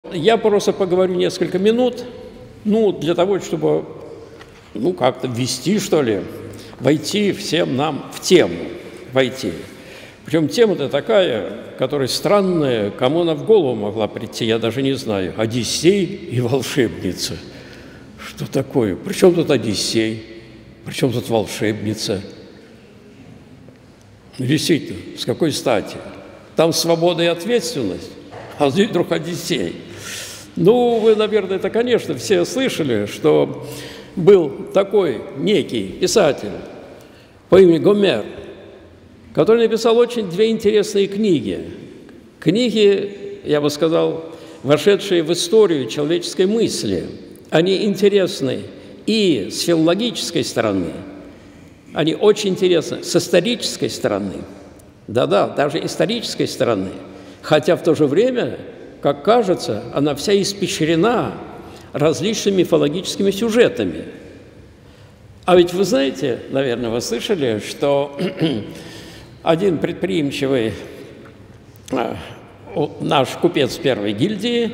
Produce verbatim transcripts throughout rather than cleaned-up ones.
Я просто поговорю несколько минут, ну, для того, чтобы, ну, как-то ввести, что ли, войти всем нам в тему, войти. Причем тема-то такая, которая странная, кому она в голову могла прийти, я даже не знаю. Одиссей и волшебница. Что такое? Причем тут Одиссей? Причем тут волшебница? Действительно, с какой стати? Там свобода и ответственность, а здесь вдруг Одиссей. Ну, вы, наверное, это, конечно, все слышали, что был такой некий писатель по имени Гомер, который написал очень две интересные книги. Книги, я бы сказал, вошедшие в историю человеческой мысли. Они интересны и с филологической стороны, они очень интересны с исторической стороны, да-да, даже исторической стороны, хотя в то же время, как кажется, она вся испещрена различными мифологическими сюжетами. А ведь вы знаете, наверное, вы слышали, что один предприимчивый наш купец первой гильдии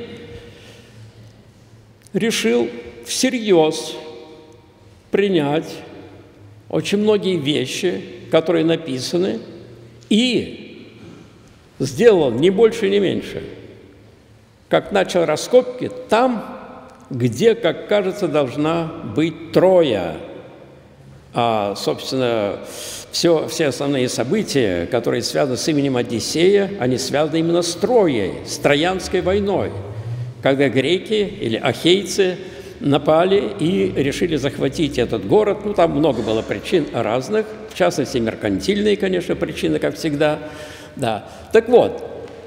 решил всерьез принять очень многие вещи, которые написаны, и сделал не больше, не меньше, как начал раскопки там, где, как кажется, должна быть Троя. А, собственно, все, все основные события, которые связаны с именем Одиссея, они связаны именно с Троей, с Троянской войной, когда греки или ахейцы напали и решили захватить этот город. Ну, там много было причин разных, в частности, меркантильные, конечно, причины, как всегда. Да. Так вот,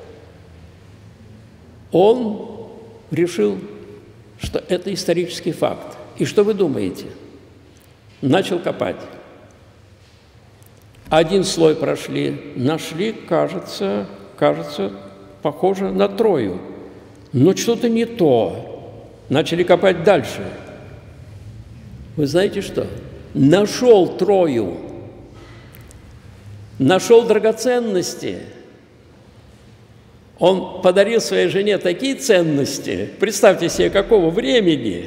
он решил, что это исторический факт. И что вы думаете? Начал копать. Один слой прошли, нашли, кажется, кажется, похоже на Трою. Но что-то не то. Начали копать дальше. Вы знаете что? Нашел Трою. Нашел драгоценности. Он подарил своей жене такие ценности. Представьте себе, какого времени.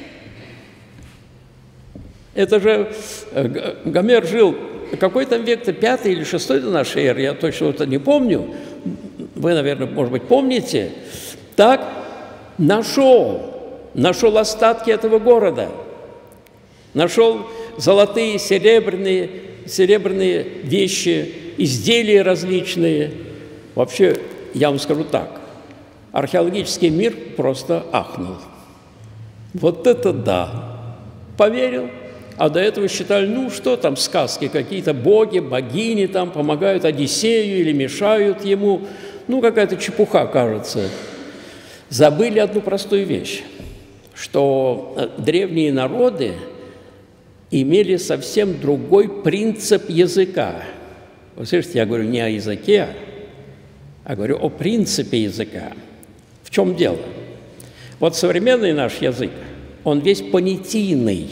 Это же Гомер жил, какой там век-то, пятый или шестой до нашей эры, я точно это не помню. Вы, наверное, может быть, помните. Так, нашел. Нашел остатки этого города, нашел золотые, серебряные, серебряные вещи, изделия различные. Вообще, я вам скажу так, археологический мир просто ахнул. Вот это да! Поверил, а до этого считали, ну что там, сказки, какие-то боги, богини там помогают Одиссею или мешают ему. Ну, какая-то чепуха, кажется. Забыли одну простую вещь, что древние народы имели совсем другой принцип языка. Вы слышите, я говорю не о языке, а говорю о принципе языка. В чем дело? Вот современный наш язык, он весь понятийный.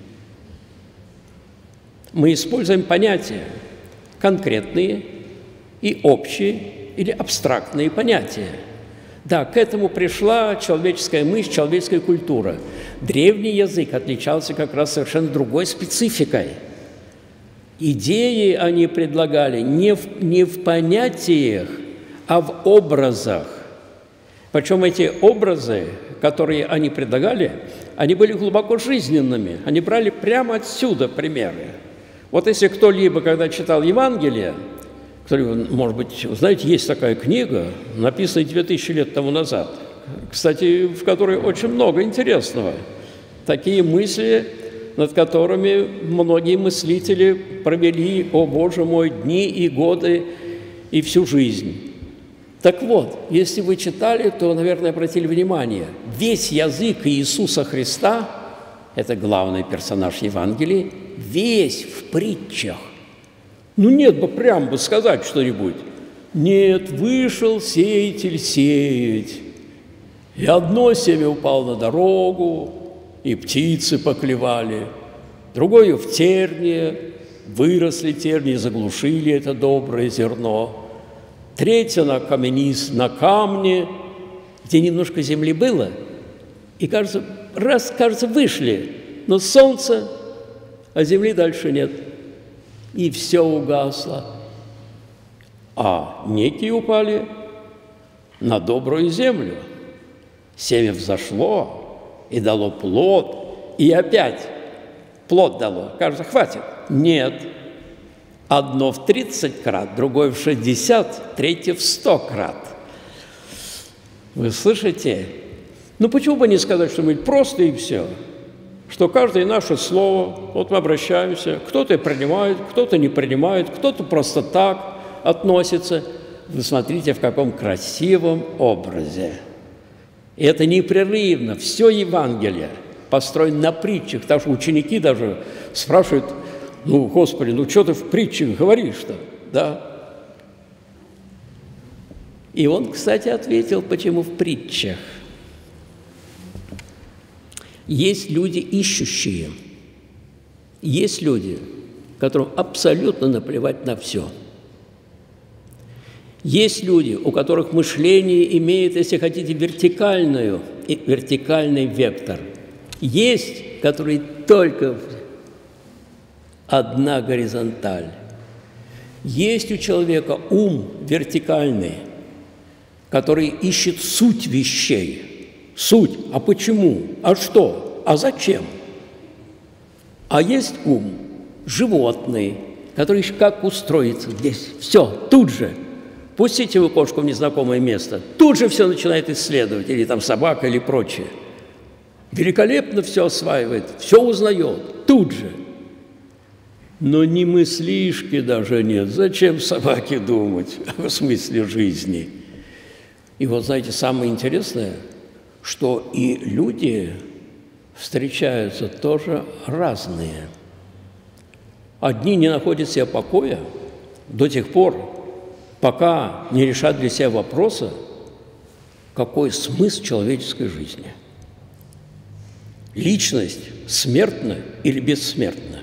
Мы используем понятия конкретные и общие или абстрактные понятия. Да, к этому пришла человеческая мысль, человеческая культура. Древний язык отличался как раз совершенно другой спецификой. Идеи они предлагали не в, не в понятиях, а в образах. Причем эти образы, которые они предлагали, они были глубоко жизненными. Они брали прямо отсюда примеры. Вот если кто-либо, когда читал Евангелие, может быть, знаете, есть такая книга, написанная две тысячи лет тому назад, кстати, в которой очень много интересного. Такие мысли, над которыми многие мыслители провели, о, Боже мой, дни и годы и всю жизнь. Так вот, если вы читали, то, наверное, обратили внимание, весь язык Иисуса Христа, это главный персонаж Евангелия, весь в притчах. Ну, нет бы прям бы сказать что-нибудь. Нет, вышел сеятель сеять, и одно семя упало на дорогу, и птицы поклевали, другое в тернии, выросли тернии, заглушили это доброе зерно, третье на каменист, на камне, где немножко земли было, и, кажется, раз, кажется, вышли, но солнце, а земли дальше нет. И все угасло. А некие упали на добрую землю. Семя взошло и дало плод, и опять плод дало. Кажется, хватит. Нет. Одно в тридцать крат, другое в шестьдесят, третье в сто крат. Вы слышите? Ну, почему бы не сказать что-нибудь просто и все? Что каждое наше слово, вот мы обращаемся, кто-то принимает, кто-то не принимает, кто-то просто так относится. Вы смотрите, в каком красивом образе. И это непрерывно, все Евангелие построено на притчах, потому что ученики даже спрашивают: ну, Господи, ну что ты в притчах говоришь-то, да? И он, кстати, ответил, почему в притчах. Есть люди ищущие, есть люди, которым абсолютно наплевать на все. Есть люди, у которых мышление имеет, если хотите, вертикальную, вертикальный вектор. Есть, которые только одна горизонталь. Есть у человека ум вертикальный, который ищет суть вещей. Суть. А почему? А что? А зачем? А есть ум животный, который ищет, как устроиться здесь. Все, тут же. Пустите вы кошку в незнакомое место, тут же все начинает исследовать, или там собака, или прочее. Великолепно все осваивает, все узнает, тут же. Но ни мыслишки даже нет. Зачем собаке думать о смысле жизни? И вот, знаете, самое интересное, что и люди встречаются тоже разные. Одни не находят себе покоя до тех пор, пока не решат для себя вопроса, какой смысл человеческой жизни. Личность смертна или бессмертна?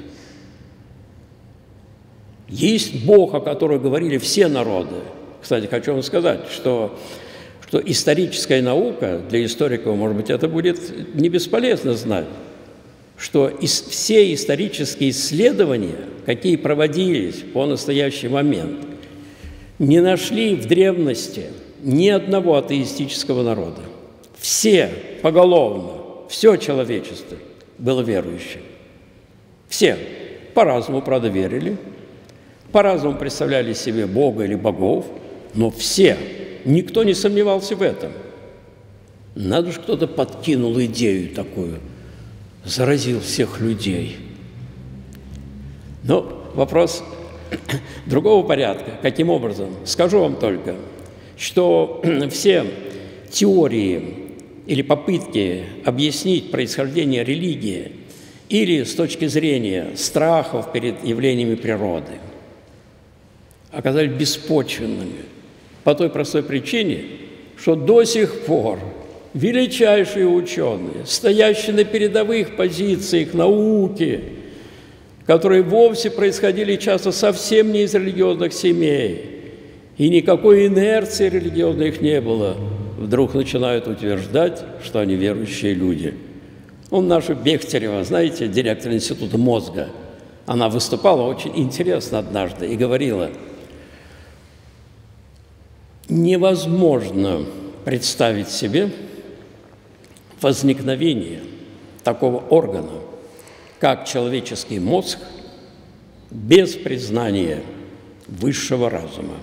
Есть Бог, о котором говорили все народы. Кстати, хочу вам сказать, что, что историческая наука, для историков, может быть, это будет не бесполезно знать, что из, все исторические исследования, какие проводились по настоящий момент, не нашли в древности ни одного атеистического народа. Все поголовно, все человечество было верующим. Все по-разному, правда, верили, по-разному представляли себе Бога или богов, но все, никто не сомневался в этом. Надо же, кто-то подкинул идею такую, заразил всех людей. Но вопрос другого порядка. Каким образом? Скажу вам только, что все теории или попытки объяснить происхождение религии или с точки зрения страхов перед явлениями природы оказались беспочвенными по той простой причине, что до сих пор величайшие ученые, стоящие на передовых позициях науки, которые вовсе происходили часто совсем не из религиозных семей, и никакой инерции религиозной их не было, вдруг начинают утверждать, что они верующие люди. Он наша Бехтерева, знаете, директор Института мозга, она выступала очень интересно однажды и говорила: невозможно представить себе возникновение такого органа, как человеческий мозг, без признания высшего разума.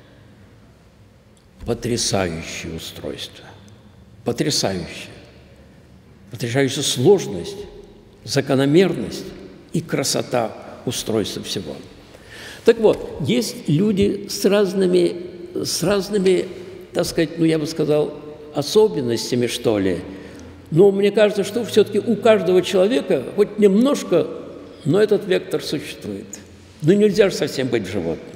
Потрясающее устройство, потрясающее, потрясающая сложность, закономерность и красота устройства всего. Так вот, есть люди с разными, с разными, так сказать, ну, я бы сказал, особенностями, что ли. Но мне кажется, что все-таки у каждого человека хоть немножко, но этот вектор существует. Ну, нельзя же совсем быть животным.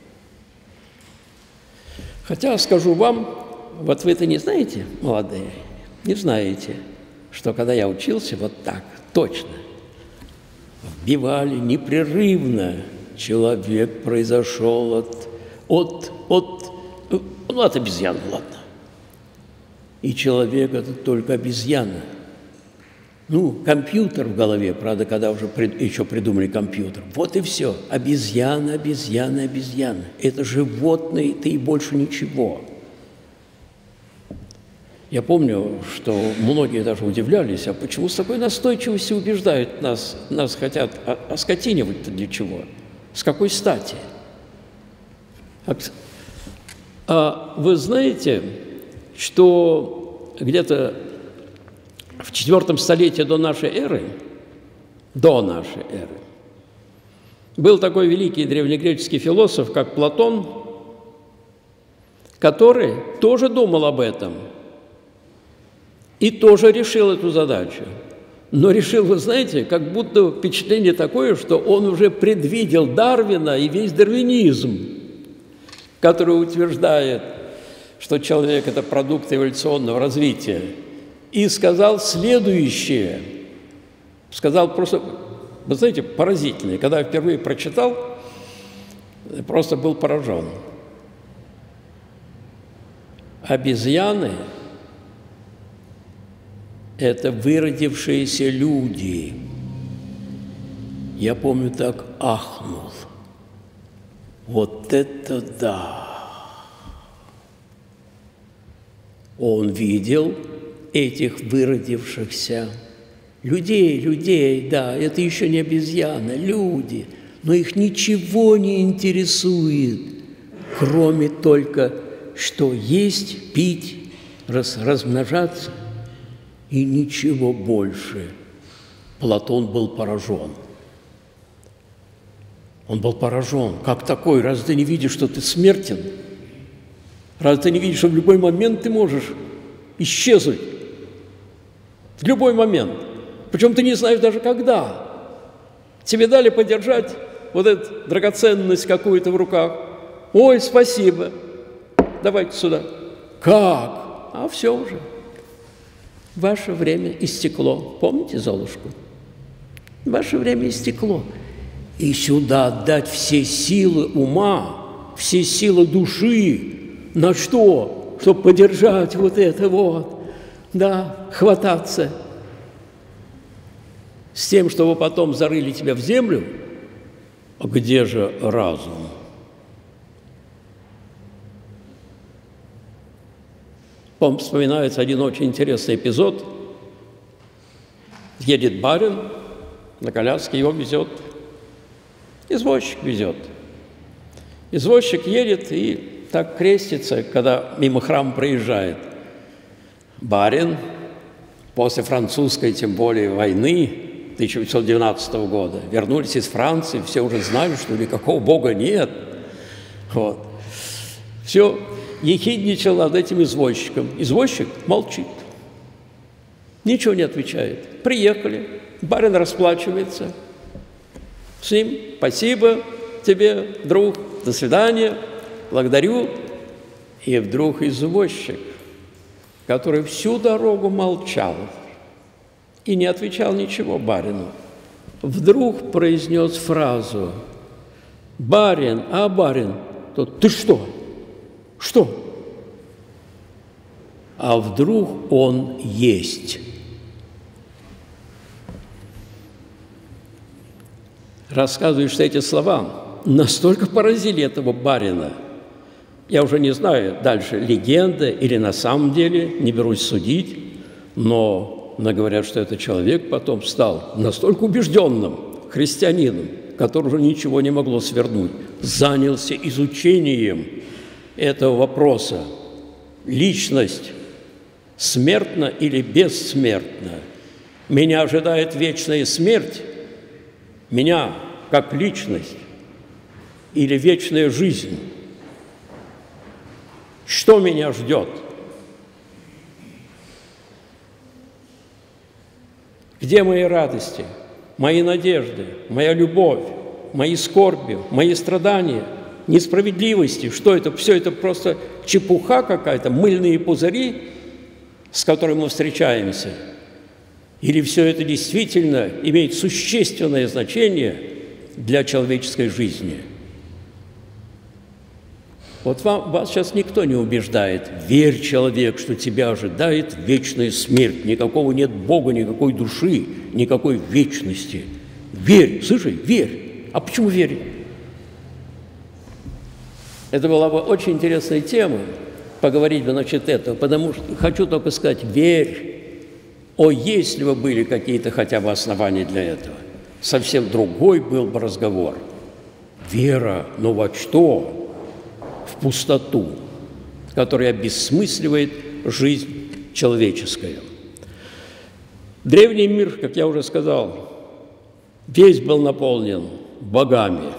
Хотя, скажу вам, вот вы это не знаете, молодые, не знаете, что когда я учился вот так, точно, вбивали непрерывно, человек произошел от, от, от, ну, от обезьян, ладно. и человек – это только обезьяна. Ну, компьютер в голове, правда, когда уже прид, еще придумали компьютер. Вот и все. Обезьяна, обезьяна, обезьяна. Это животное, ты и больше ничего. Я помню, что многие даже удивлялись, а почему с такой настойчивостью убеждают нас, нас хотят оскотинивать-то для чего? С какой стати? А вы знаете, что где-то в четвертом столетии до нашей эры, до нашей эры, был такой великий древнегреческий философ, как Платон, который тоже думал об этом и тоже решил эту задачу. Но решил, вы знаете, как будто впечатление такое, что он уже предвидел Дарвина и весь дарвинизм, который утверждает, что человек – это продукт эволюционного развития, и сказал следующее. Сказал просто, вы знаете, поразительное. Когда я впервые прочитал, просто был поражен. Обезьяны – это выродившиеся люди. Я помню, так ахнул. Вот это да! Он видел этих выродившихся людей, людей, да, это еще не обезьяны, люди, но их ничего не интересует, кроме только, что есть, пить, раз, размножаться, и ничего больше. Платон был поражен. Он был поражен. Как такой? Разве ты не видишь, что ты смертен? Разве ты не видишь, что в любой момент ты можешь исчезнуть? В любой момент. Причем ты не знаешь даже когда. Тебе дали подержать вот эту драгоценность какую-то в руках. Ой, спасибо. Давайте сюда. Как? А все уже. Ваше время истекло. Помните Золушку? Ваше время истекло. И сюда отдать все силы ума, все силы души. На что? Чтобы подержать вот это вот. Да, хвататься. С тем, чтобы потом зарыли тебя в землю. А где же разум? Вам вспоминается один очень интересный эпизод. Едет барин, на коляске его везет. Извозчик везет. Извозчик едет и так крестится, когда мимо храма проезжает. Барин после французской, тем более, войны тысяча восемьсот девятнадцатого года вернулись из Франции, все уже знали, что никакого Бога нет. Вот. Все ехидничал над этим извозчиком. Извозчик молчит, ничего не отвечает. Приехали, барин расплачивается. С ним спасибо тебе, друг, до свидания, благодарю. И вдруг извозчик, который всю дорогу молчал и не отвечал ничего барину, вдруг произнес фразу: «Барин, а барин, то ты что? Что?» А вдруг он есть. Рассказываю, что эти слова настолько поразили этого барина. Я уже не знаю, дальше легенда или на самом деле, не берусь судить, но, но говорят, что этот человек потом стал настолько убежденным христианином, который уже ничего не могло свернуть, занялся изучением этого вопроса. Личность смертна или бессмертна? Меня ожидает вечная смерть, меня как личность, или вечная жизнь? Что меня ждет? Где мои радости, мои надежды, моя любовь, мои скорби, мои страдания, несправедливости? Что это? Все это просто чепуха какая-то, мыльные пузыри, с которыми мы встречаемся? Или все это действительно имеет существенное значение для человеческой жизни? Вот вам, вас сейчас никто не убеждает. Верь, человек, что тебя ожидает вечная смерть. Никакого нет Бога, никакой души, никакой вечности. Верь, слушай, верь. А почему верить? Это была бы очень интересная тема, поговорить бы насчет этого, потому что хочу только сказать, верь. О, если бы были какие-то хотя бы основания для этого, совсем другой был бы разговор. Вера, но во что? В пустоту, которая обессмысливает жизнь человеческую. Древний мир, как я уже сказал, весь был наполнен богами.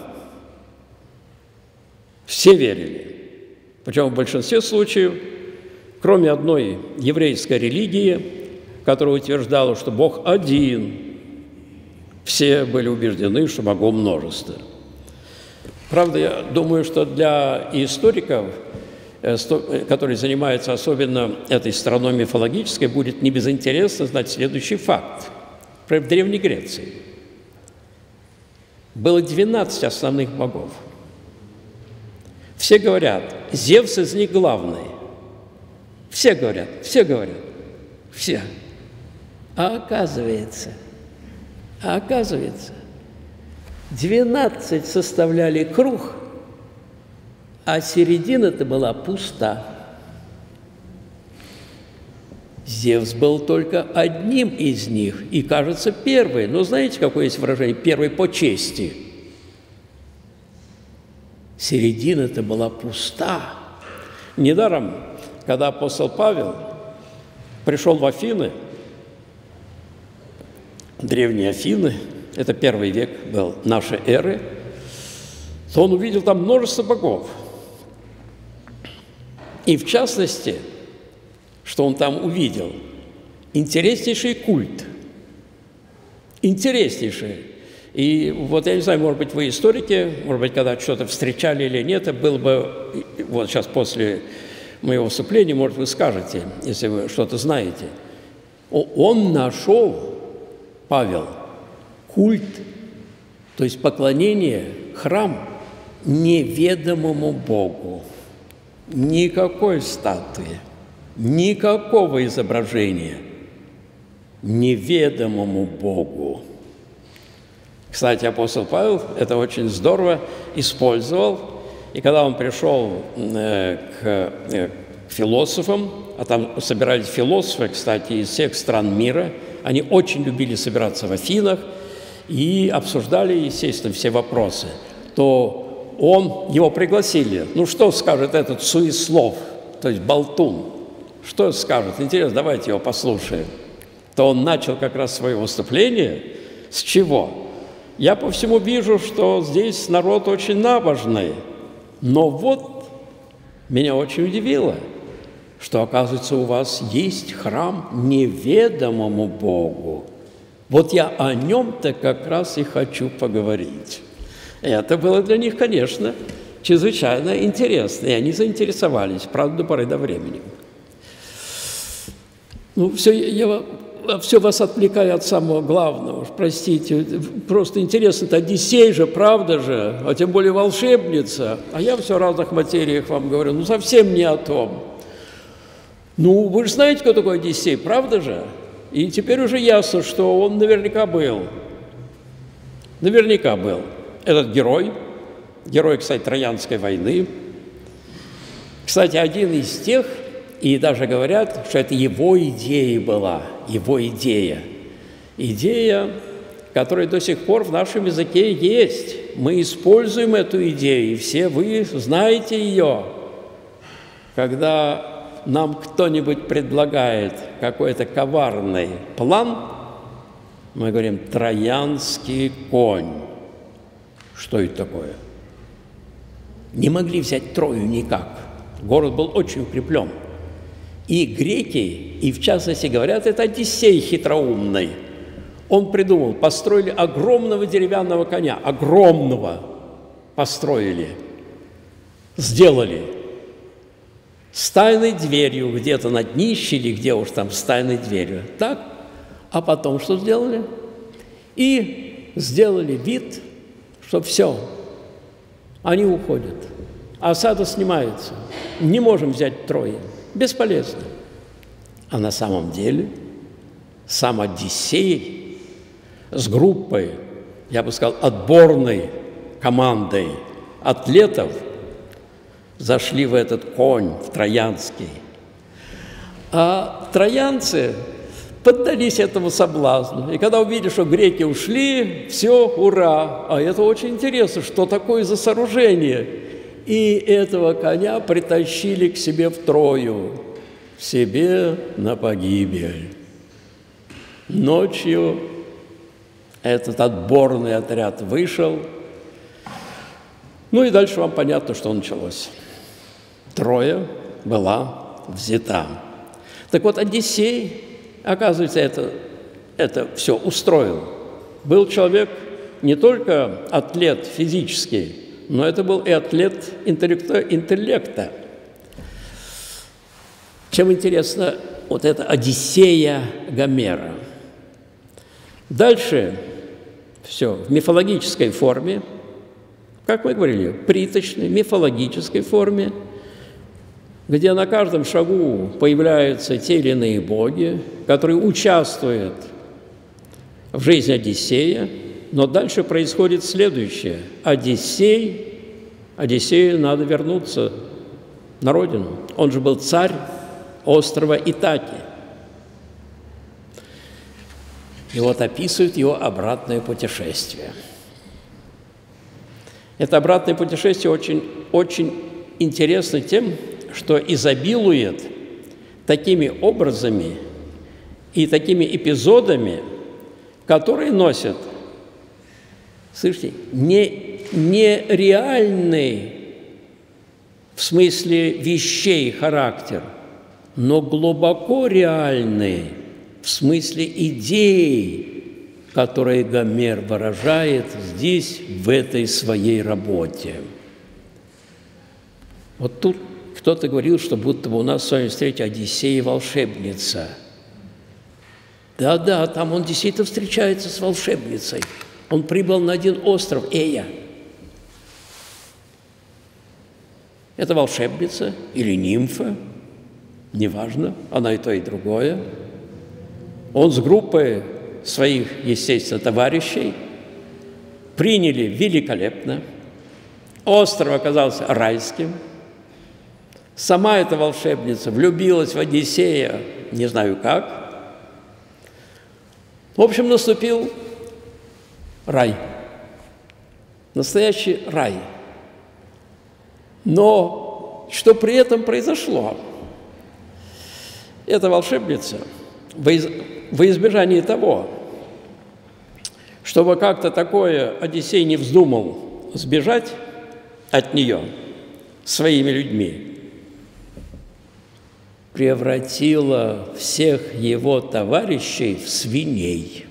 Все верили. Причем в большинстве случаев, кроме одной еврейской религии, которая утверждала, что Бог один, все были убеждены, что богов множество. Правда, я думаю, что для историков, которые занимаются особенно этой стороной мифологической, будет не безинтересно знать следующий факт. В Древней Греции было двенадцать основных богов. Все говорят, Зевс из них главный. Все говорят, все говорят, все. А оказывается, а оказывается, двенадцать составляли круг, а середина-то была пуста. Зевс был только одним из них, и, кажется, первый. Но знаете, какое есть выражение? Первый по чести. Середина-то была пуста. Недаром, когда апостол Павел пришел в Афины, древние Афины, это первый век был нашей эры, то он увидел там множество богов. И в частности, что он там увидел? Интереснейший культ. Интереснейший. И вот я не знаю, может быть, вы историки, может быть, когда что-то встречали или нет, это было бы, вот сейчас после моего выступления, может, вы скажете, если вы что-то знаете. Он нашел, Павел, культ, то есть поклонение, храм неведомому Богу. Никакой статуи, никакого изображения неведомому Богу. Кстати, апостол Павел это очень здорово использовал, и когда он пришел э, к, э, к философам, а там собирались философы, кстати, из всех стран мира, они очень любили собираться в Афинах и обсуждали, естественно, все вопросы, то он, его пригласили. Ну, что скажет этот суеслов, то есть болтун? Что скажет? Интересно, давайте его послушаем. То он начал как раз свое выступление с чего? Я по всему вижу, что здесь народ очень набожный, но вот меня очень удивило, что, оказывается, у вас есть храм неведомому Богу. Вот я о нем-то как раз и хочу поговорить. Это было для них, конечно, чрезвычайно интересно, и они заинтересовались, правда, до поры до времени. Ну, все, я все вас отвлекаю от самого главного, простите, просто интересно, это Одиссей же, правда же, а тем более волшебница, а я все о разных материях вам говорю, ну, совсем не о том. Ну, вы же знаете, кто такой Одиссей, правда же? И теперь уже ясно, что он наверняка был, наверняка был. Этот герой, герой, кстати, Троянской войны, кстати, один из тех, и даже говорят, что это его идея была, его идея. Идея, которая до сих пор в нашем языке есть. Мы используем эту идею, и все вы знаете ее. Когда нам кто-нибудь предлагает какой-то коварный план, мы говорим «троянский конь». Что это такое? Не могли взять Трою никак. Город был очень укреплен. И греки, и в частности говорят, это Одиссей хитроумный. Он придумал, построили огромного деревянного коня, огромного построили, сделали с тайной дверью где-то на днище или где уж там с тайной дверью. Так? А потом что сделали? И сделали вид, что все, они уходят. а осада снимается. Не можем взять Трои. Бесполезно. А на самом деле сам Одиссей с группой, я бы сказал, отборной командой атлетов зашли в этот конь, в Троянский. А троянцы поддались этому соблазну. И когда увидели, что греки ушли, все, ура! А это очень интересно, что такое за сооружение. И этого коня притащили к себе в Трою, себе на погибель. Ночью этот отборный отряд вышел. Ну и дальше вам понятно, что началось. Троя была взята. Так вот, Одиссей, оказывается, это, это все устроил. Был человек не только атлет физический, но это был и атлет интеллекта. Чем интересна вот эта Одиссея Гомера. Дальше все в мифологической форме, как мы говорили, приточной, мифологической форме, где на каждом шагу появляются те или иные боги, которые участвуют в жизни Одиссея, но дальше происходит следующее. Одиссей, Одиссею надо вернуться на родину. Он же был царь острова Итаки. И вот описывает его обратное путешествие. Это обратное путешествие очень, очень интересно тем, что изобилует такими образами и такими эпизодами, которые носят, слышите, не, не реальный в смысле вещей характер, но глубоко реальный в смысле идей, которые Гомер выражает здесь, в этой своей работе. Вот тут кто-то говорил, что будто бы у нас с вами встреча Одиссея волшебница. Да-да, там он действительно встречается с волшебницей. Он прибыл на один остров, Эя. Это волшебница или нимфа, неважно, она и то, и другое. Он с группой своих, естественно, товарищей приняли великолепно. Остров оказался райским. Сама эта волшебница влюбилась в Одиссея, не знаю как. В общем, наступил рай. Настоящий рай. Но что при этом произошло? Эта волшебница во избежание того, чтобы как-то такое Одиссей не вздумал сбежать от нее своими людьми, превратила всех его товарищей в свиней.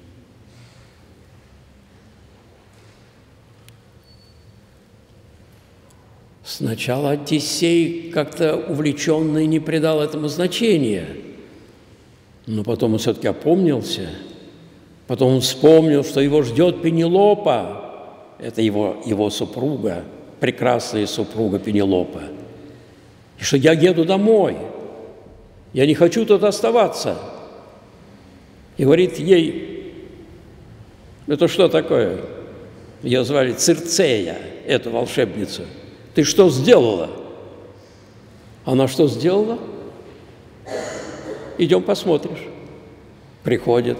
Сначала Одиссей как-то увлеченный не придал этому значения, но потом он все-таки опомнился, потом он вспомнил, что его ждет Пенелопа, это его, его супруга, прекрасная супруга Пенелопа, и что я еду домой, я не хочу тут оставаться. И говорит ей, это что такое? Ее звали Цирцея, эту волшебницу. Ты что сделала? Она что сделала? Идем посмотришь. Приходят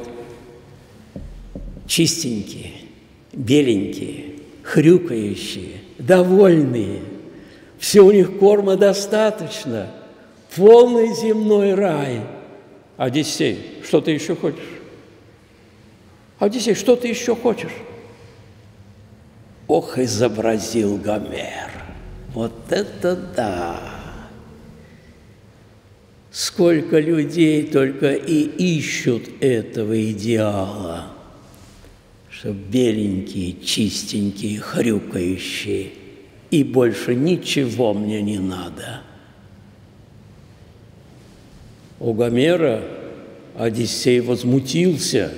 чистенькие, беленькие, хрюкающие, довольные. Все у них корма достаточно. Полный земной рай. Одиссей, что ты еще хочешь? Одиссей, что ты еще хочешь? Ох, изобразил Гомер. Вот это да! Сколько людей только и ищут этого идеала, что беленькие, чистенькие, хрюкающие, и больше ничего мне не надо. У Гомера Одиссей возмутился,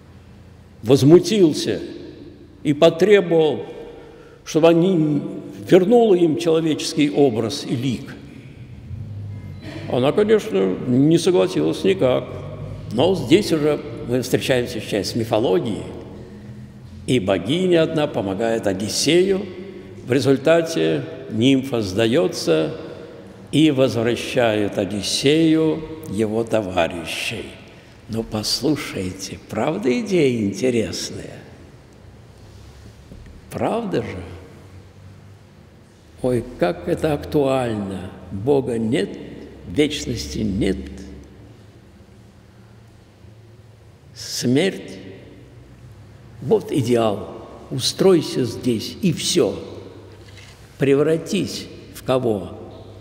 возмутился и потребовал, чтобы они вернула им человеческий образ и лик. Она, конечно, не согласилась никак. Но здесь уже мы встречаемся сейчас с мифологией. И богиня одна помогает Одиссею. В результате нимфа сдается и возвращает Одиссею его товарищей. Но послушайте, правда идея интересная? Правда же? Ой, как это актуально! Бога нет, вечности нет. Смерть – вот идеал. Устройся здесь, и все. Превратись в кого?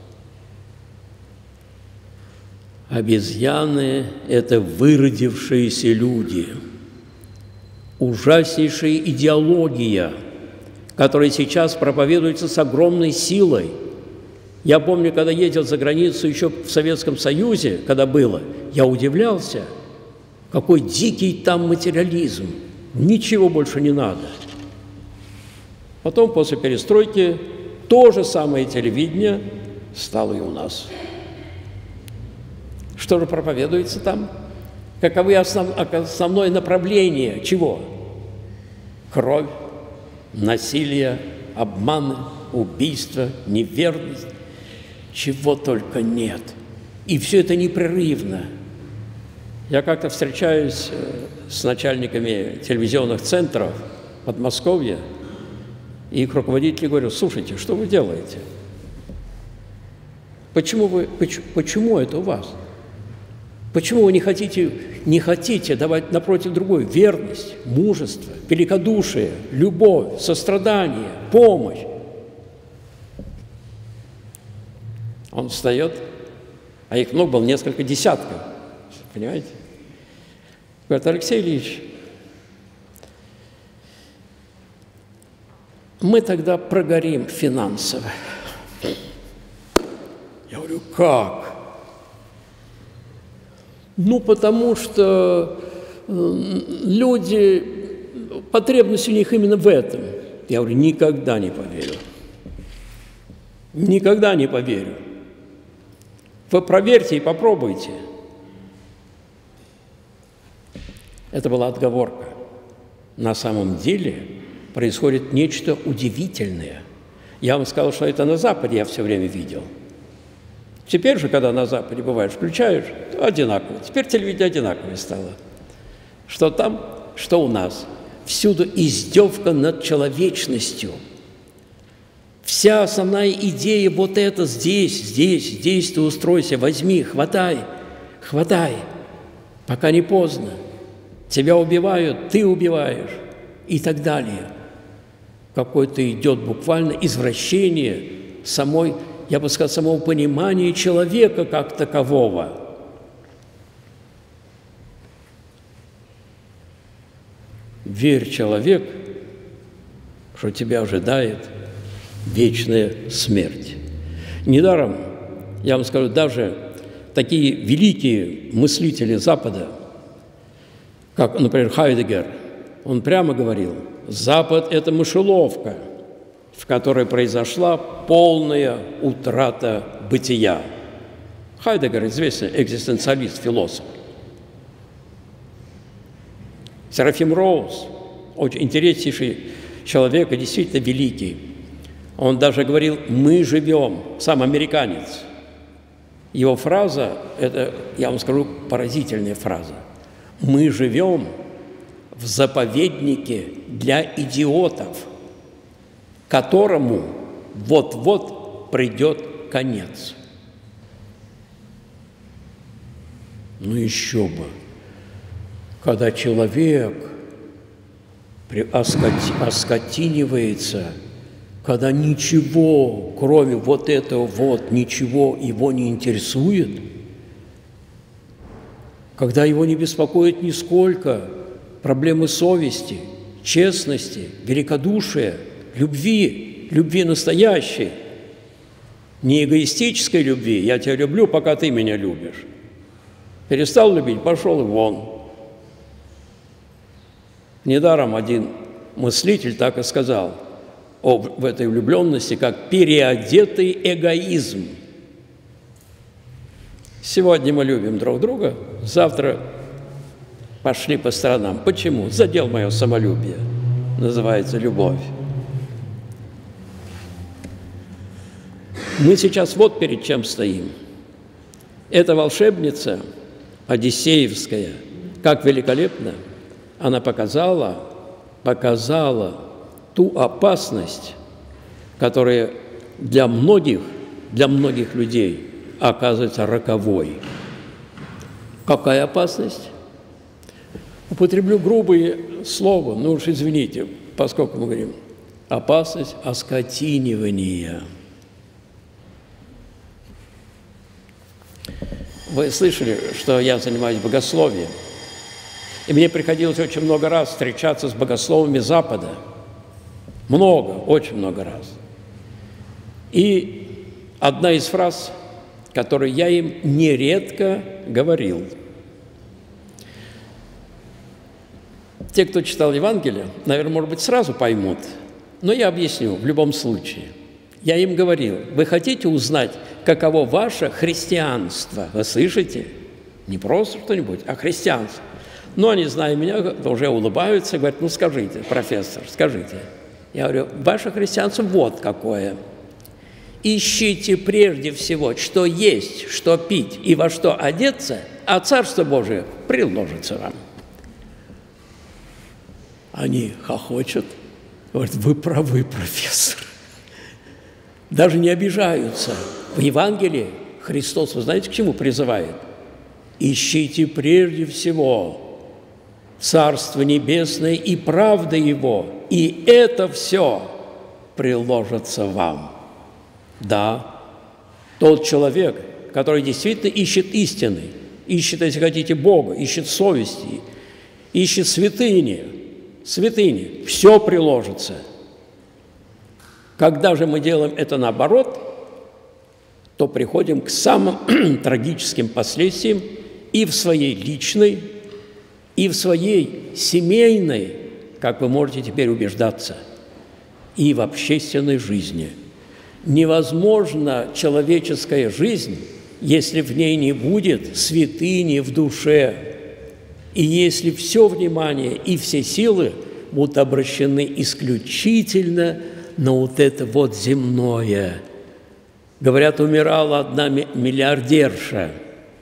Обезьяны – это выродившиеся люди. Ужаснейшая идеология, которая сейчас проповедуется с огромной силой. Я помню, когда ездил за границу еще в Советском Союзе, когда было, я удивлялся, какой дикий там материализм. Ничего больше не надо. Потом, после перестройки, то же самое телевидение стало и у нас. Что же проповедуется там? Каковы основ... основное направление чего? Кровь, насилие, обманы, убийство, неверность. Чего только нет. И все это непрерывно. Я как-то встречаюсь с начальниками телевизионных центров Подмосковья, и их руководителю говорю: слушайте, что вы делаете? Почему, вы, почему, почему это у вас? Почему вы не хотите, не хотите давать напротив другой верность, мужество, великодушие, любовь, сострадание, помощь? Он встает, а их много было, несколько десятков, понимаете? Говорит: Алексей Ильич, мы тогда прогорим финансово. Я говорю: как? Ну, потому что люди, потребность у них именно в этом. Я говорю: никогда не поверю. Никогда не поверю. Вы проверьте и попробуйте. Это была отговорка. На самом деле происходит нечто удивительное. Я вам сказал, что это на Западе я все время видел. Теперь же, когда на Западе бываешь, включаешь, одинаково. Теперь телевидение одинаковое стало. Что там, что у нас. Всюду издевка над человечностью. Вся основная идея вот это здесь, здесь, здесь ты устройся, возьми, хватай, хватай, пока не поздно. Тебя убивают, ты убиваешь и так далее. Какое-то идет буквально извращение самой, я бы сказал, самого понимания человека как такового. Верь, человек, что тебя ожидает вечная смерть. Недаром, я вам скажу, даже такие великие мыслители Запада, как, например, Хайдеггер, он прямо говорил: Запад – это мышеловка, в которой произошла полная утрата бытия. Хайдеггер – известный экзистенциалист, философ. Серафим Роуз – очень интереснейший человек и действительно великий. Он даже говорил: мы живем, сам американец. Его фраза – это, я вам скажу, поразительная фраза. Мы живем в заповеднике для идиотов, которому вот-вот придет конец. Ну еще бы, когда человек оскотинивается, когда ничего, кроме вот этого вот, ничего его не интересует, когда его не беспокоит нисколько проблемы совести, честности, великодушия, любви, любви настоящей, не эгоистической любви, я тебя люблю, пока ты меня любишь. Перестал любить, пошел и вон. Недаром один мыслитель так и сказал: в этой влюбленности как переодетый эгоизм. Сегодня мы любим друг друга, завтра пошли по сторонам. Почему? Задел мое самолюбие. Называется любовь. Мы сейчас вот перед чем стоим. Эта волшебница Одиссеевская, как великолепно, она показала, показала ту опасность, которая для многих, для многих людей оказывается роковой. Какая опасность? Употреблю грубые слова, ну уж извините, поскольку мы говорим опасность оскотинивания. Вы слышали, что я занимаюсь богословием, и мне приходилось очень много раз встречаться с богословами Запада. Много, очень много раз. И одна из фраз, которую я им нередко говорил. Те, кто читал Евангелие, наверное, может быть, сразу поймут, но я объясню в любом случае. Я им говорил: вы хотите узнать, каково ваше христианство? Вы слышите? Не просто что-нибудь, а христианство. Но они, зная меня, уже улыбаются, говорят: ну скажите, профессор, скажите. Я говорю: ваше христианство вот какое. Ищите прежде всего, что есть, что пить и во что одеться, а Царство Божие приложится вам. Они хохочут, говорят: вы правы, профессор. Даже не обижаются. В Евангелии Христос, вы знаете, к чему призывает? Ищите прежде всего Царство Небесное и правда Его, и это все приложится вам. Да, тот человек, который действительно ищет истины, ищет, если хотите, Бога, ищет совести, ищет святыни, святыни, все приложится. Когда же мы делаем это наоборот, то приходим к самым трагическим последствиям и в своей личной, и в своей семейной, как вы можете теперь убеждаться, и в общественной жизни. Невозможна человеческая жизнь, если в ней не будет святыни в душе, и если все внимание и все силы будут обращены исключительно на вот это вот земное. Говорят, умирала одна миллиардерша.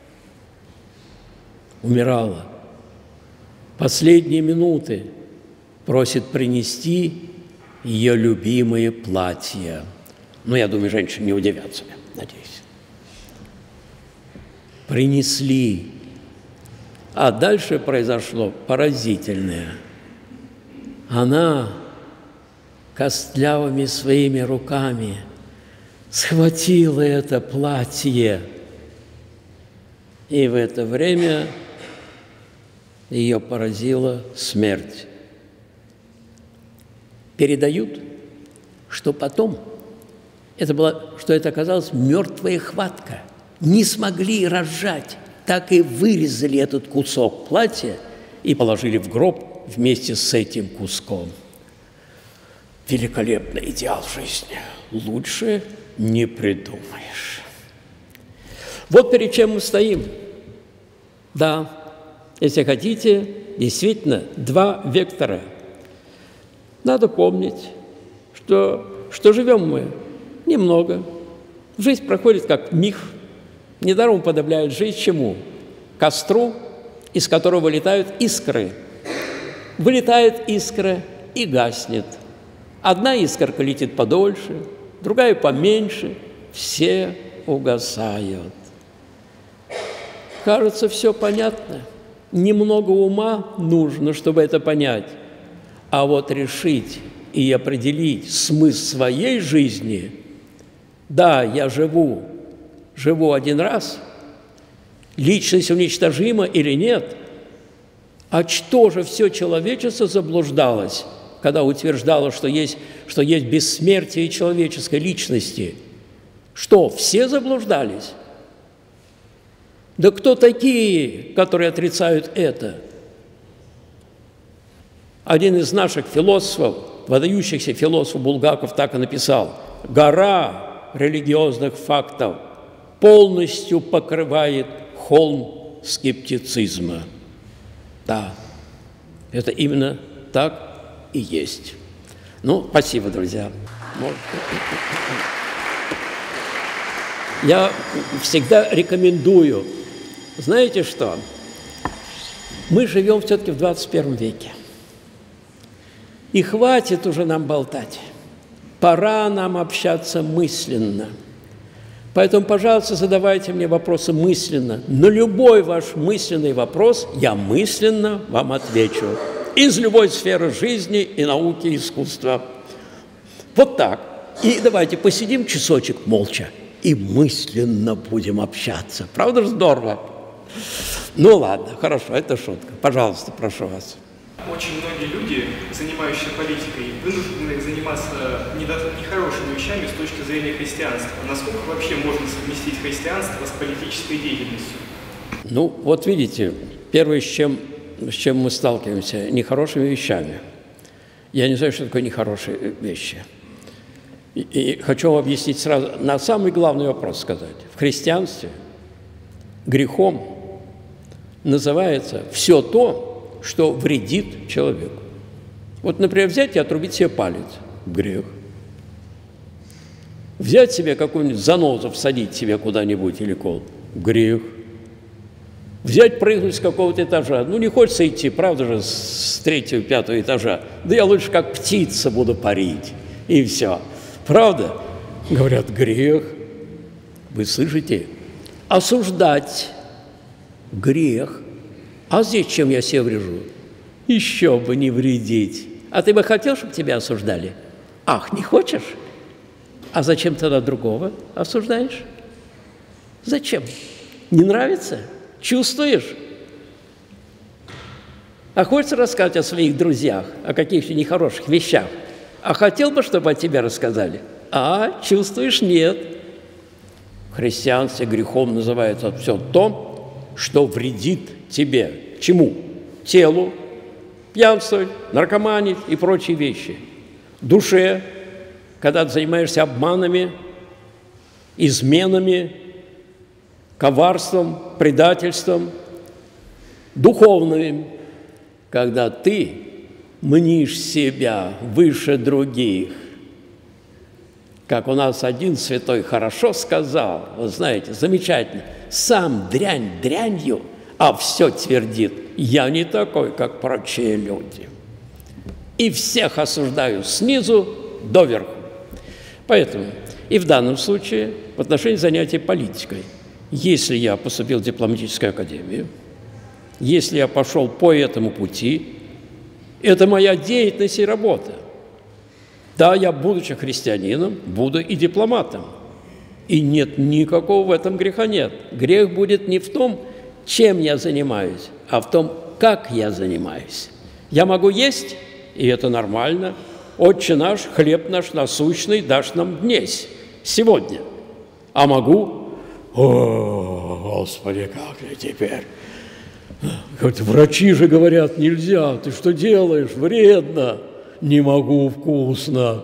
Умирала. Последние минуты просит принести ее любимые платья. Ну, я думаю, женщины не удивятся, надеюсь. Принесли. А дальше произошло поразительное. Она костлявыми своими руками схватила это платье, и в это время ее поразила смерть. Передают, что потом это было, что это оказалась мертвая хватка. Не смогли разжать, так и вырезали этот кусок платья и положили в гроб вместе с этим куском. Великолепный идеал жизни. Лучше не придумаешь. Вот перед чем мы стоим. Да, если хотите, действительно, два вектора. Надо помнить, что, что живем мы немного. Жизнь проходит как миг. Недаром подобляют жизнь чему? Костру, из которого вылетают искры. Вылетает искра и гаснет. Одна искорка летит подольше, другая поменьше, все угасают. Кажется, все понятно. Немного ума нужно, чтобы это понять. А вот решить и определить смысл своей жизни, да, я живу, живу один раз, личность уничтожима или нет, а что же все человечество заблуждалось, когда утверждало, что есть, что есть бессмертие человеческой личности? Что, все заблуждались? Да кто такие, которые отрицают это? Один из наших философов выдающийся философ Булгаков так и написал: «Гора религиозных фактов полностью покрывает холм скептицизма». Да, это именно так и есть. Ну, спасибо, друзья. Я всегда рекомендую, знаете что, мы живем все-таки в двадцать первом веке. И хватит уже нам болтать. Пора нам общаться мысленно. Поэтому, пожалуйста, задавайте мне вопросы мысленно. На любой ваш мысленный вопрос я мысленно вам отвечу. Из любой сферы жизни и науки, и искусства. Вот так. И давайте посидим часочек молча и мысленно будем общаться. Правда же здорово? Ну ладно, хорошо, это шутка. Пожалуйста, прошу вас. Очень многие люди, занимающиеся политикой, вынуждены заниматься нехорошими вещами с точки зрения христианства. Насколько вообще можно совместить христианство с политической деятельностью? Ну, вот видите, первое, с чем, с чем мы сталкиваемся, нехорошими вещами. Я не знаю, что такое нехорошие вещи. И, и хочу вам объяснить сразу, на самый главный вопрос сказать. В христианстве грехом называется все то, что вредит человеку. Вот, например, взять и отрубить себе палец – грех. Взять себе какую-нибудь занозу, всадить себе куда-нибудь или кол – грех. Взять, прыгнуть с какого-то этажа. Ну, не хочется идти, правда же, с третьего, пятого этажа. Да я лучше как птица буду парить. И все. Правда? Говорят, грех. Вы слышите? Осуждать – грех. А здесь чем я себе врежу? Еще бы не вредить. А ты бы хотел, чтобы тебя осуждали? Ах, не хочешь? А зачем тогда другого осуждаешь? Зачем? Не нравится? Чувствуешь? А хочется рассказать о своих друзьях, о каких-то нехороших вещах? А хотел бы, чтобы о тебе рассказали? А, чувствуешь? Нет. В христианстве грехом называется все то, что вредит тебе. Чему? Телу, пьянствовать, наркоманить и прочие вещи. Душе, когда ты занимаешься обманами, изменами, коварством, предательством. Духовным, когда ты мнишь себя выше других. Как у нас один святой хорошо сказал, вы знаете, замечательно, сам дрянь дрянью, а все твердит, я не такой, как прочие люди. И всех осуждаю снизу доверху. Поэтому и в данном случае в отношении занятий политикой, если я поступил в дипломатическую академию, если я пошел по этому пути, это моя деятельность и работа. Да, я, будучи христианином, буду и дипломатом. И нет никакого в этом греха нет. Грех будет не в том, чем я занимаюсь, а в том, как я занимаюсь. Я могу есть, и это нормально. Отче наш, хлеб наш насущный дашь нам днесь, сегодня. А могу, о, Господи, как же теперь? Врачи же говорят, нельзя, ты что делаешь, вредно. Не могу, вкусно.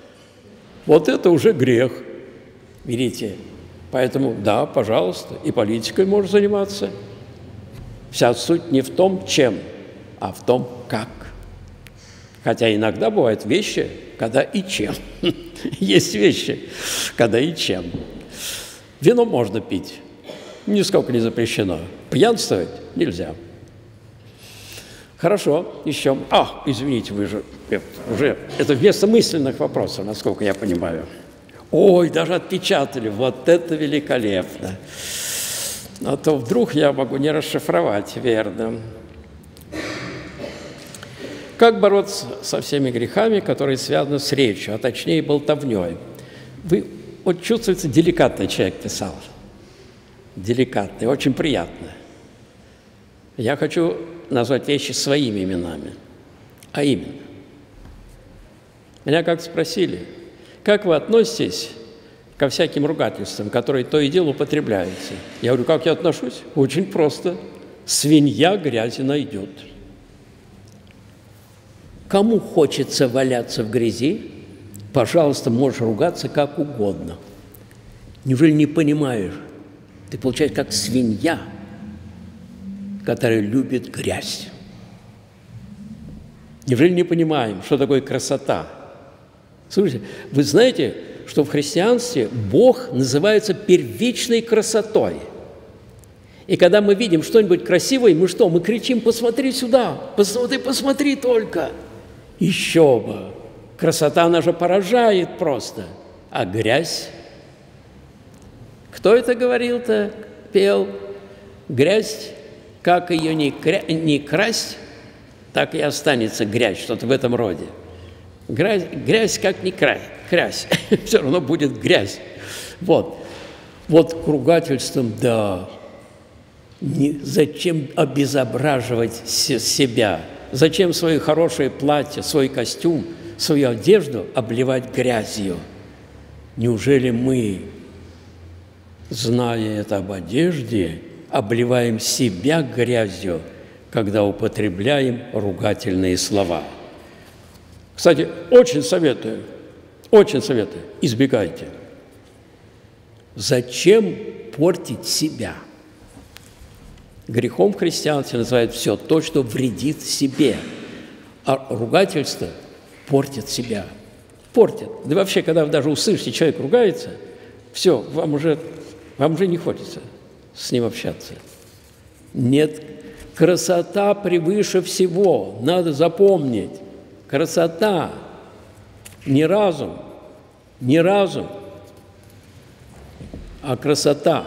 Вот это уже грех, видите. Поэтому, да, пожалуйста, и политикой можешь заниматься. Вся суть не в том, чем, а в том, как. Хотя иногда бывают вещи, когда и чем. Есть вещи, когда и чем. Вино можно пить, нисколько не запрещено. Пьянствовать нельзя. Хорошо, еще. А, извините, вы же уже, это вместо мысленных вопросов, насколько я понимаю. Ой, даже отпечатали, вот это великолепно. А то вдруг я могу не расшифровать верно. Как бороться со всеми грехами, которые связаны с речью, а точнее болтовней? Вы, вот чувствуется, деликатный человек писал. Деликатный, очень приятно. Я хочу назвать вещи своими именами. А именно, меня как-то спросили, как вы относитесь ко всяким ругательствам, которые то и дело употребляются? Я говорю, как я отношусь? Очень просто. Свинья грязи найдет. Кому хочется валяться в грязи, пожалуйста, можешь ругаться как угодно. Неужели не понимаешь? Ты получаешь как свинья, которая любит грязь. Неужели не понимаем, что такое красота? Слушайте, вы знаете, что в христианстве Бог называется первичной красотой. И когда мы видим что-нибудь красивое, мы что? Мы кричим: посмотри сюда, посмотри, посмотри только. Еще бы. Красота, она же поражает просто. А грязь? Кто это говорил-то, пел? Грязь, как ее не, кря... не красть, так и останется грязь, что-то в этом роде. Грязь, грязь как ни край, крась, все равно будет грязь. Вот, вот к ругательствам, да, не, зачем обезображивать себя, зачем свое хорошее платье, свой костюм, свою одежду обливать грязью? Неужели мы, зная это об одежде, обливаем себя грязью, когда употребляем ругательные слова? Кстати, очень советую, очень советую, избегайте. Зачем портить себя? Грехом в христианстве называют все то, что вредит себе. А ругательство портит себя. Портит. Да вообще, когда вы даже услышите, человек ругается, все, вам уже, вам уже не хочется с ним общаться. Нет, красота превыше всего, надо запомнить. Красота, не разум, не разум, а красота.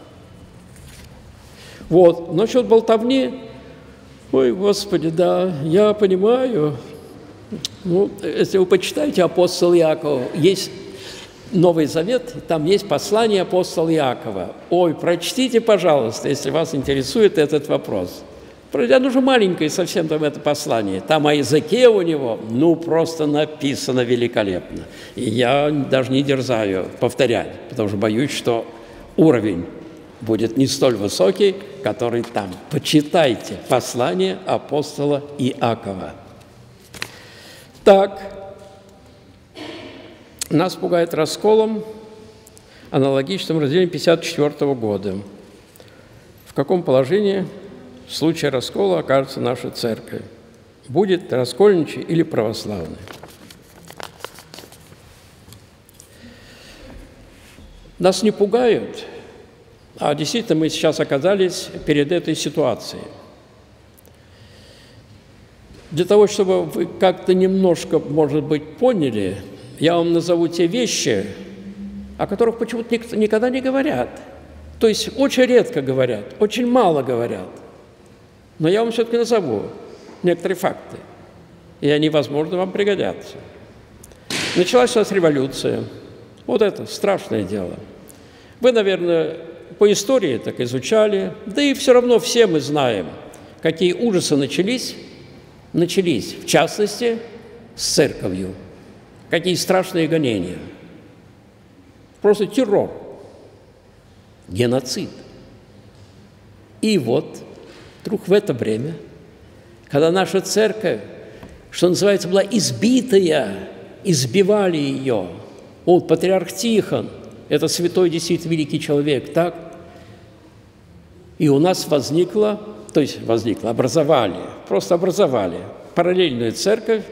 Вот, насчет болтовни, ой, Господи, да, я понимаю. Ну, если вы почитаете апостола Иакова, есть Новый Завет, там есть послание апостола Иакова. Ой, прочтите, пожалуйста, если вас интересует этот вопрос. Оно же маленькое совсем там это послание. Там о языке у него, ну, просто написано великолепно. И я даже не дерзаю повторять, потому что боюсь, что уровень будет не столь высокий, который там. Почитайте послание апостола Иакова. Так, нас пугает расколом, аналогичным разделением пятьдесят четвёртого года. В каком положении в случае раскола окажется наша церковь? Будет раскольничей или православной? Нас не пугают, а действительно мы сейчас оказались перед этой ситуацией. Для того, чтобы вы как-то немножко, может быть, поняли, я вам назову те вещи, о которых почему-то никогда не говорят. То есть очень редко говорят, очень мало говорят. Но я вам все-таки назову некоторые факты, и они, возможно, вам пригодятся. Началась у нас революция. Вот это страшное дело. Вы, наверное, по истории так изучали, да и все равно все мы знаем, какие ужасы начались, начались, в частности, с церковью. Какие страшные гонения. Просто террор, геноцид. И вот вдруг в это время, когда наша церковь, что называется, была избитая, избивали ее, вот патриарх Тихон, это святой, действительно великий человек, так? И у нас возникло, то есть возникло, образовали, просто образовали параллельную церковь,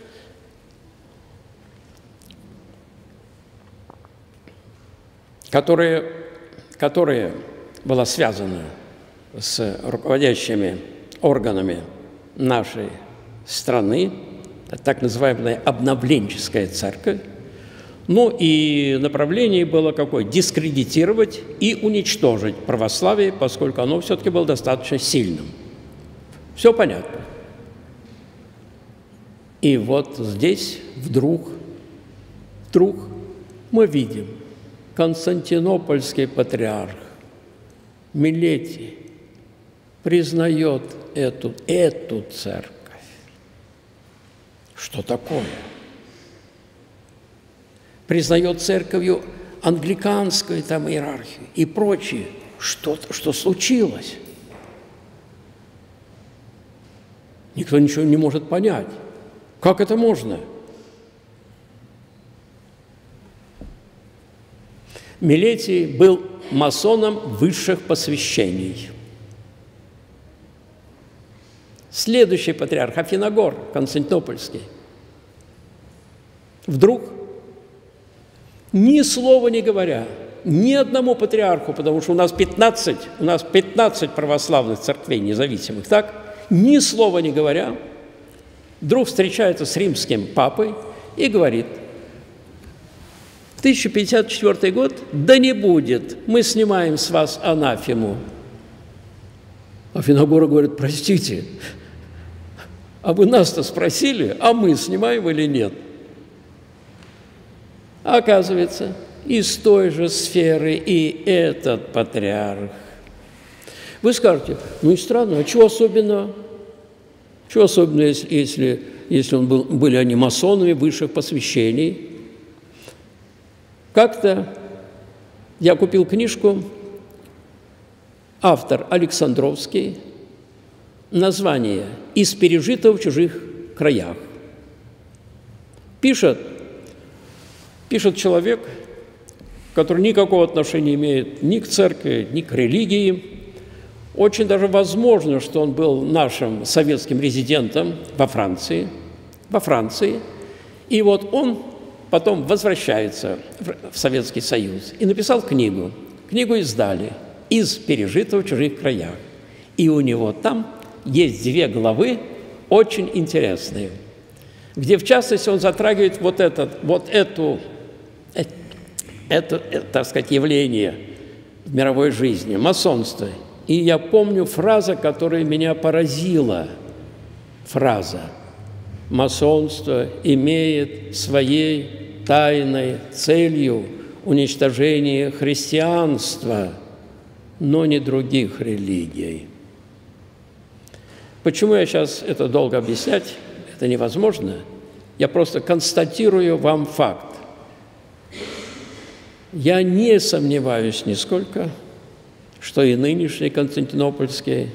которая, которая была связана с руководящими органами нашей страны, так называемая обновленческая церковь. Ну и направление было какое? Дискредитировать и уничтожить православие, поскольку оно все-таки было достаточно сильным. Все понятно. И вот здесь вдруг, вдруг мы видим, Константинопольский патриарх Милетий признает эту, эту церковь. Что такое? Признает церковью англиканскую там иерархию и прочее. Что, что случилось? Никто ничего не может понять. Как это можно? Милетий был масоном высших посвящений. Следующий патриарх, Афиногор, Константинопольский, вдруг, ни слова не говоря, ни одному патриарху, потому что у нас пятнадцать, у нас пятнадцать православных церквей независимых, так, ни слова не говоря, вдруг встречается с римским папой и говорит: тысяча пятьдесят четвёртый год, да не будет, мы снимаем с вас анафему. Афиногор говорит: простите, а вы нас-то спросили, а мы снимаем или нет? А оказывается, из той же сферы и этот патриарх. Вы скажете: ну и странно, а чего особенного? Чего особенного, если, если, если он был, были они масонами высших посвящений? Как-то я купил книжку, автор Александровский, название «Из пережитого в чужих краях». Пишет, пишет человек, который никакого отношения не имеет ни к церкви, ни к религии. Очень даже возможно, что он был нашим советским резидентом во Франции. Во Франции. И вот он потом возвращается в Советский Союз и написал книгу. Книгу издали «Из пережитого в чужих краях». И у него там есть две главы очень интересные, где, в частности, он затрагивает вот, этот, вот эту, это, это, так сказать, явление в мировой жизни, масонство. И я помню фраза, которая меня поразила. Фраза: масонство имеет своей тайной целью уничтожение христианства, но не других религий. Почему я сейчас это долго объяснять? Это невозможно. Я просто констатирую вам факт. Я не сомневаюсь нисколько, что и нынешний Константинопольский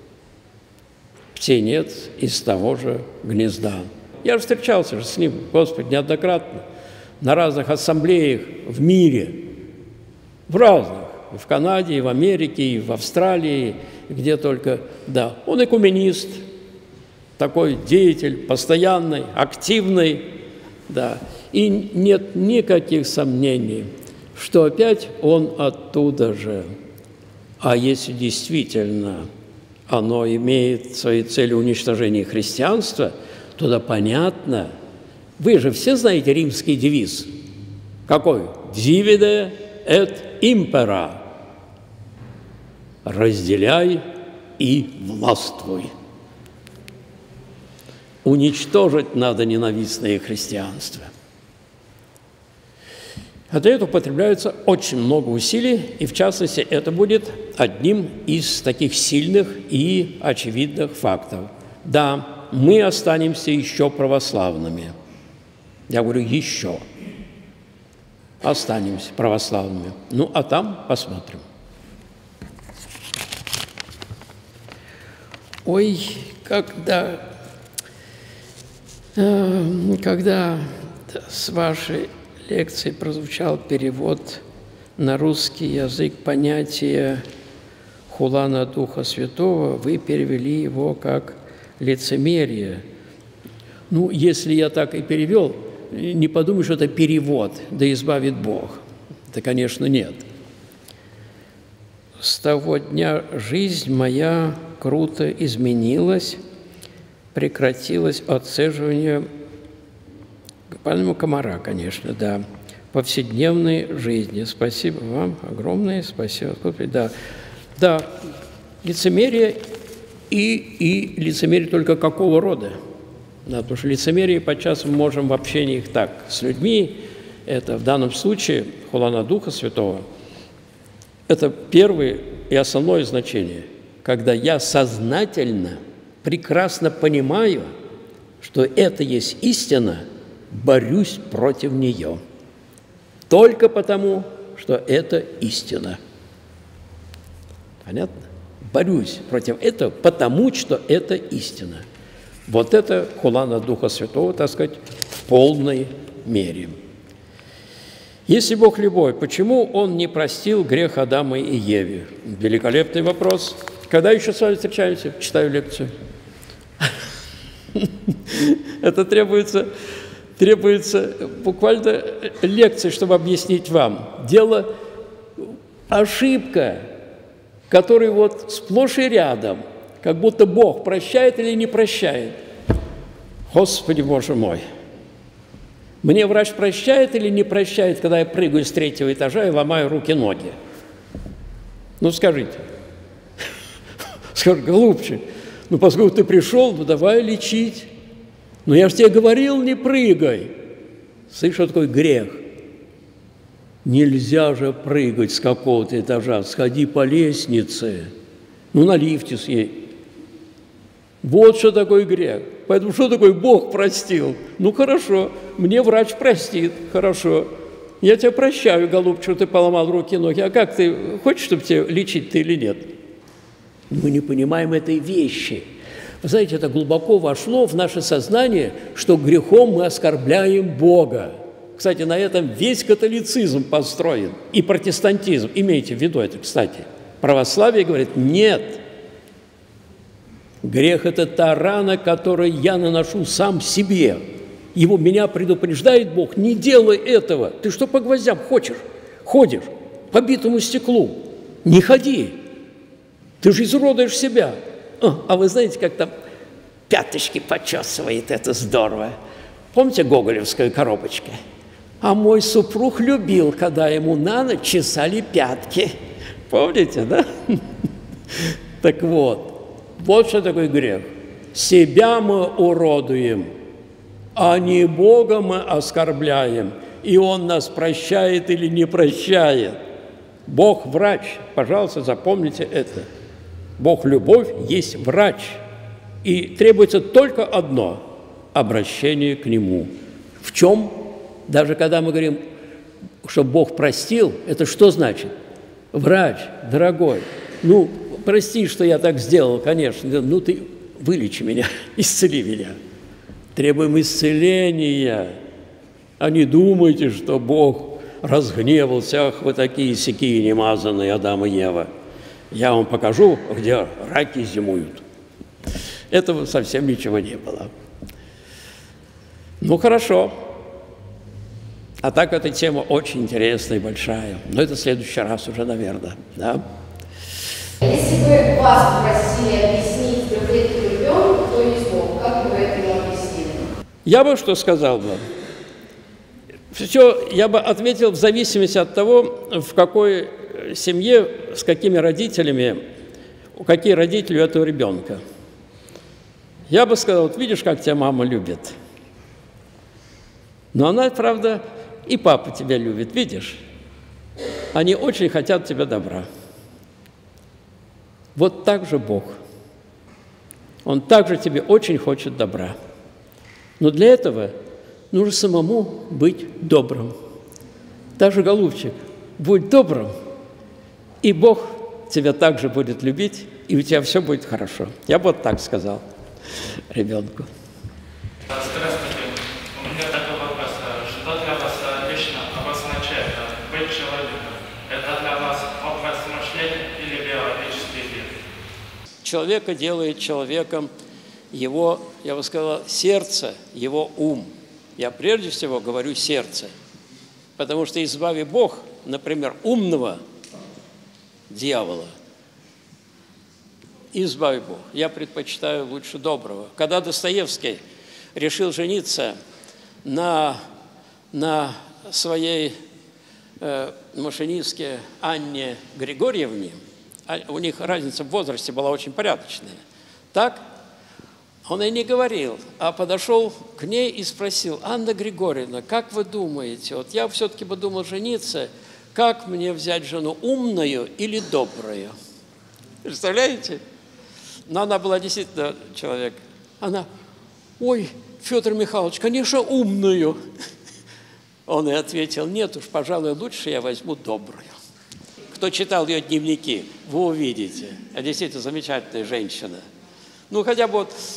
птенец из того же гнезда. Я же встречался же с ним, Господи, неоднократно, на разных ассамблеях в мире, в разных, и в Канаде, и в Америке, и в Австралии, где только, да. Он экуменист, такой деятель, постоянный, активный, да. И нет никаких сомнений, что опять он оттуда же. А если действительно оно имеет своей целью уничтожение христианства, то да, понятно. Вы же все знаете римский девиз. Какой? «Divide et impera» – «Разделяй и властвуй». Уничтожить надо ненавистное христианство. А для этого потребляется очень много усилий, и, в частности, это будет одним из таких сильных и очевидных фактов. Да, мы останемся еще православными. Я говорю, еще останемся православными. Ну, а там посмотрим. Ой, когда, э, когда с вашей лекции прозвучал перевод на русский язык понятия «хула на Духа Святого», вы перевели его как «лицемерие». Ну, если я так и перевел, не подумай, что это перевод, да избавит Бог. Это, конечно, нет. С того дня жизнь моя круто изменилась, прекратилось отцеживание, по-моему, комара, конечно, да, повседневной жизни. Спасибо вам огромное, спасибо. Да, да, лицемерие и, и лицемерие только какого рода? Да, потому что лицемерие подчас мы можем в общениях так с людьми, это в данном случае хула на Духа Святого, это первое и основное значение, когда я сознательно, прекрасно понимаю, что это есть истина, борюсь против нее. Только потому, что это истина. Понятно? Борюсь против этого, потому что это истина. Вот это хула на Духа Святого, так сказать, в полной мере. Если Бог любой, почему Он не простил грех Адама и Еве? Великолепный вопрос. Когда еще с вами встречаемся? Читаю лекцию. Это требуется, требуется буквально лекции, чтобы объяснить вам. Дело ошибка, которая вот сплошь и рядом, как будто Бог прощает или не прощает. Господи, Боже мой! Мне врач прощает или не прощает, когда я прыгаю с третьего этажа и ломаю руки-ноги? Ну, скажите. Скажи, голубчик, ну, поскольку ты пришел, ну, давай лечить. Ну, я же тебе говорил, не прыгай. Слышишь, что такое грех? Нельзя же прыгать с какого-то этажа. Сходи по лестнице. Ну, на лифте съедь. Вот что такое грех. Поэтому что такое Бог простил? Ну, хорошо, мне врач простит, хорошо. Я тебя прощаю, голубчик, что ты поломал руки и ноги. А как ты, хочешь, чтобы тебя лечить ты или нет? Мы не понимаем этой вещи. Вы знаете, это глубоко вошло в наше сознание, что грехом мы оскорбляем Бога. Кстати, на этом весь католицизм построен и протестантизм. Имейте в виду это, кстати. Православие говорит, нет. Грех – это та рана, которую я наношу сам себе. Его меня предупреждает Бог, не делай этого. Ты что по гвоздям хочешь? Ходишь по битому стеклу. Не ходи. Ты же изуродуешь себя. А, а вы знаете, как там пяточки почесывает, это здорово. Помните гоголевская коробочка? А мой супруг любил, когда ему на ночь чесали пятки. Помните, да? Так вот. Вот что такое грех. Себя мы уродуем, а не Бога мы оскорбляем, и Он нас прощает или не прощает. Бог – врач. Пожалуйста, запомните это. Бог – любовь, есть врач. И требуется только одно – обращение к Нему. В чем? Даже когда мы говорим, что Бог простил, это что значит? Врач, дорогой, ну, прости, что я так сделал, конечно, ну ты вылечи меня, исцели меня. Требуем исцеления, а не думайте, что Бог разгневался, ах, вы такие сякие немазанные, Адам и Ева. Я вам покажу, где раки зимуют. Этого совсем ничего не было. Ну, хорошо. А так эта тема очень интересная и большая. Но это в следующий раз уже, наверное, да? Если бы вас попросили объяснить трехлетнему ребенку, кто есть Бог, как бы вы это ему объяснили? Я бы что сказал бы? Все, я бы ответил в зависимости от того, в какой семье, с какими родителями, какие родители у этого ребенка. Я бы сказал, вот видишь, как тебя мама любит. Но она, правда, и папа тебя любит, видишь? Они очень хотят тебе добра. Вот так же Бог. Он также тебе очень хочет добра. Но для этого нужно самому быть добрым. Даже, голубчик, будь добрым, и Бог тебя также будет любить, и у тебя все будет хорошо. Я бы вот так сказал ребенку. Здравствуйте. У меня такой вопрос. Что для вас лично обозначает быть человеком? Это для вас образ мышления или биологический вид? Человека делает человеком его, я бы сказал, сердце, его ум. Я прежде всего говорю сердце, потому что избави Бог, например, умного дьявола, избави Бог. Я предпочитаю лучше доброго. Когда Достоевский решил жениться на, на своей э, машинистке Анне Григорьевне, а у них разница в возрасте была очень порядочная, так он и не говорил, а подошел к ней и спросил: Анна Григорьевна, как вы думаете, вот я все-таки бы думал жениться, как мне взять жену, умную или добрую? Представляете? Но она была действительно человек. Она: ой, Федор Михайлович, конечно, умную. Он и ответил: нет уж, пожалуй, лучше я возьму добрую. Кто читал ее дневники, вы увидите. А действительно замечательная женщина. Ну, хотя бы вот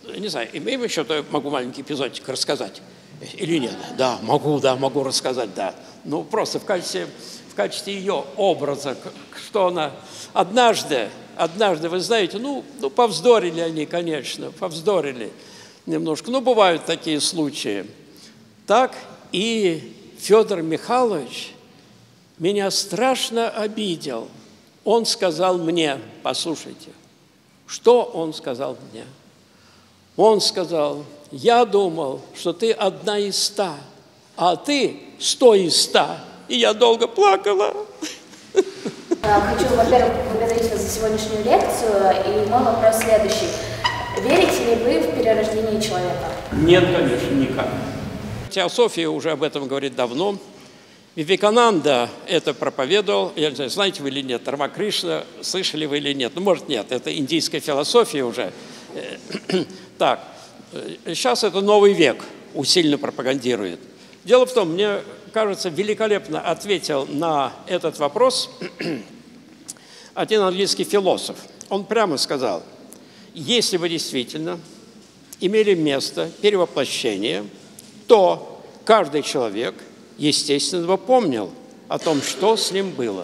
не знаю, имеем еще, то могу маленький эпизодик рассказать. Или нет? Да, могу, да, могу рассказать, да. Ну, просто в качестве, в качестве ее образа, что она однажды, однажды, вы знаете, ну, ну, повздорили они, конечно, повздорили немножко. Ну, бывают такие случаи. Так и Федор Михайлович меня страшно обидел. Он сказал мне, послушайте, что он сказал мне? Он сказал: я думал, что ты одна из ста, а ты сто из ста. И я долго плакала. Хочу, во-первых, поблагодарить вас за сегодняшнюю лекцию. И мой вопрос следующий. Верите ли вы в перерождение человека? Нет, конечно, никак. Теософия уже об этом говорит давно. Вивекананда это проповедовал. Я не знаю, знаете вы или нет, Рамакришна, слышали вы или нет. Ну, может, нет, это индийская философия уже. Так, сейчас это новый век усиленно пропагандирует. Дело в том, мне кажется, великолепно ответил на этот вопрос один английский философ. Он прямо сказал: если бы действительно имели место перевоплощение, то каждый человек, естественно, бы помнил о том, что с ним было.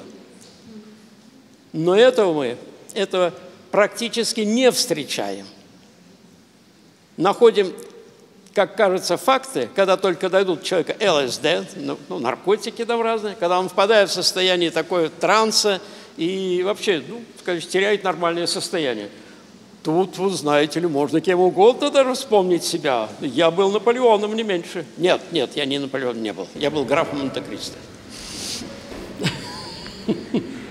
Но этого мы, этого практически не встречаем. Находим, как кажется, факты, когда только дойдут человека ЛСД, ну, наркотики там разные, когда он впадает в состояние такое транса и вообще, ну, скажем, теряет нормальное состояние. Тут, вы знаете ли, можно кем угодно даже вспомнить себя. Я был Наполеоном, не меньше. Нет, нет, я не Наполеоном не был. Я был графом Монте-Кристо.